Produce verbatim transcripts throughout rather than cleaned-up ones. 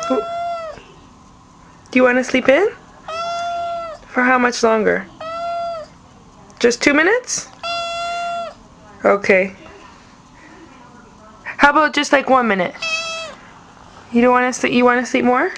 Do you want to sleep in? For how much longer? Just two minutes? Okay. How about just like one minute? You don't want to sleep? You want to sleep more?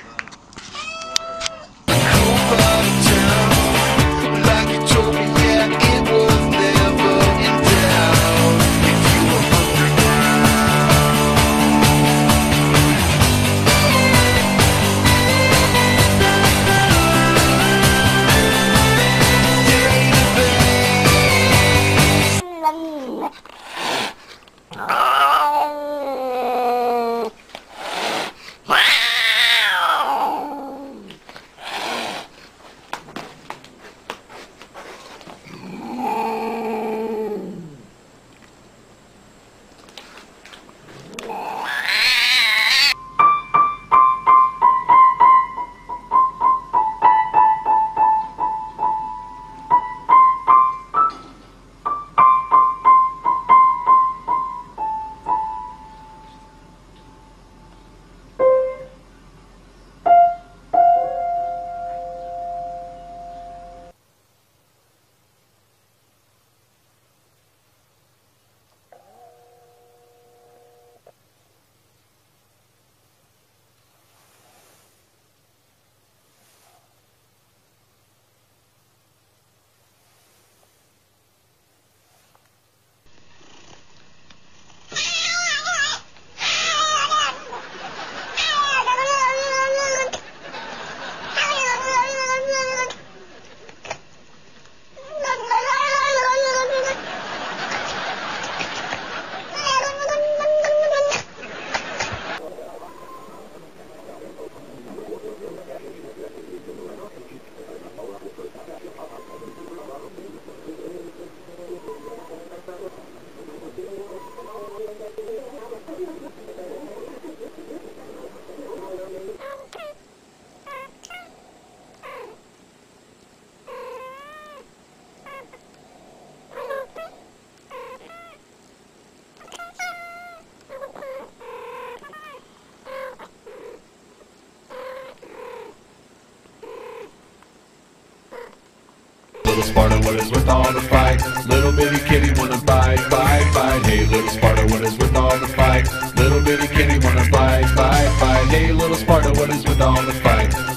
Little Sparta, what is with all the fight? Little bitty kitty wanna bite, bite, bite. Hey, little Sparta, what is with all the fight? Little bitty kitty wanna bite, bite, bite. Hey, little Sparta, what is with all the fight?